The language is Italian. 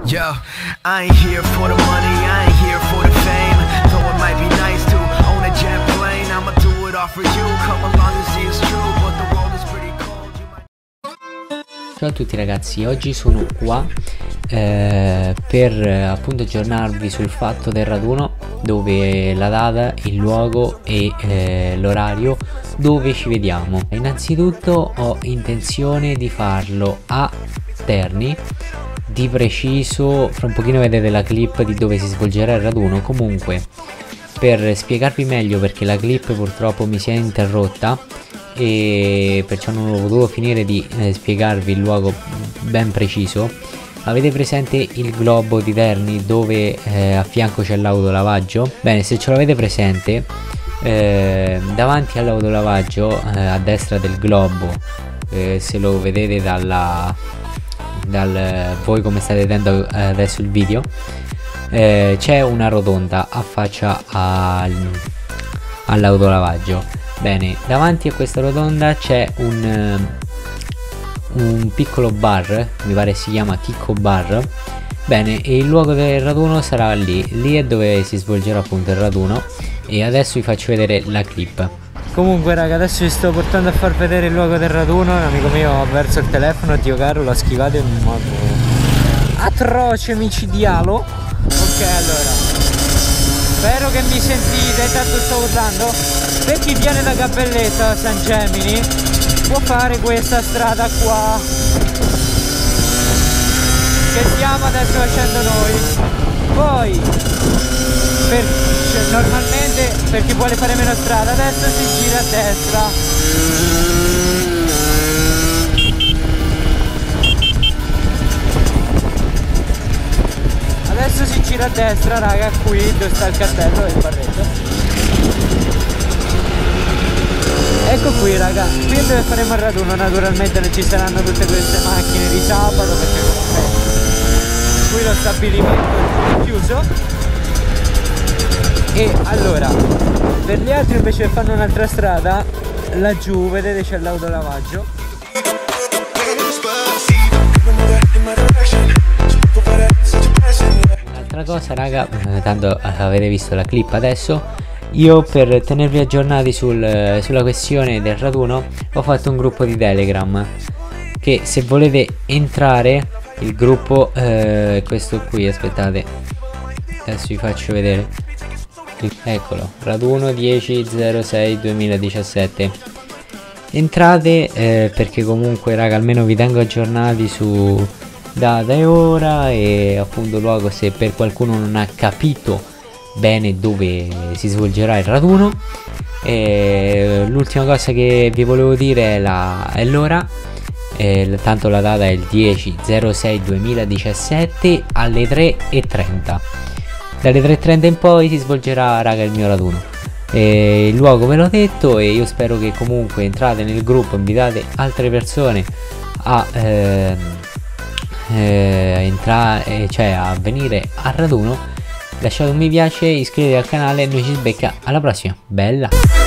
Yo, I ain't here for the money, I ain't here for the fame. Though it might be nice to own a jet plane, I'ma do it all for you. Come along and see it's true, but the world is pretty cold. Ciao a tutti ragazzi, oggi sono qua per appunto aggiornarvi sul fatto del raduno, dove la data, il luogo e l'orario dove ci vediamo. Innanzitutto ho intenzione di farlo a Terni, di preciso fra un pochino vedete la clip di dove si svolgerà il raduno. Comunque, per spiegarvi meglio, perché la clip purtroppo mi si è interrotta e perciò non ho potuto finire di spiegarvi il luogo ben preciso. Avete presente il globo di Terni dove a fianco c'è l'autolavaggio? Bene, se ce l'avete presente, davanti all'autolavaggio a destra del globo, se lo vedete voi come state vedendo adesso il video, c'è una rotonda a faccia all'autolavaggio. Bene, davanti a questa rotonda c'è un piccolo bar, mi pare si chiama Chicco Bar. Bene, e il luogo del raduno sarà lì è dove si svolgerà appunto il raduno, e adesso vi faccio vedere la clip. Comunque raga, adesso vi sto portando a far vedere il luogo del raduno. Un amico mio ha perso il telefono, Dio caro, l'ha schivato in un modo atroce, micidiale. Ok, allora, spero che mi sentite, intanto sto urlando. Per chi viene da Gabelletta, San Gemini, può fare questa strada qua che stiamo adesso facendo noi. Poi normalmente per chi vuole fare meno strada, adesso si gira a destra. Adesso si gira a destra raga, qui dove sta il cartello e il barretto. Ecco qui raga, qui è dove faremo il raduno. Naturalmente non ci saranno tutte queste macchine di sabato, perché comunque qui lo stabilimento è chiuso. E allora, per gli altri invece fanno un'altra strada, laggiù vedete c'è l'autolavaggio. Un'altra cosa raga, tanto avete visto la clip adesso, io per tenervi aggiornati sulla questione del raduno ho fatto un gruppo di Telegram, che se volete entrare, il gruppo questo qui, aspettate, adesso vi faccio vedere. Eccolo, raduno 10/06/2017. Entrate perché comunque raga almeno vi tengo aggiornati su data e ora e appunto luogo, se per qualcuno non ha capito bene dove si svolgerà il raduno. L'ultima cosa che vi volevo dire è l'ora. Tanto la data è il 10/06/2017 alle 3:30. Dalle 3:30 in poi si svolgerà raga il mio raduno. Il luogo ve l'ho detto, e io spero che comunque entrate nel gruppo, invitate altre persone a entrare, cioè a venire al raduno. Lasciate un mi piace, iscrivetevi al canale e noi ci becca alla prossima. Bella!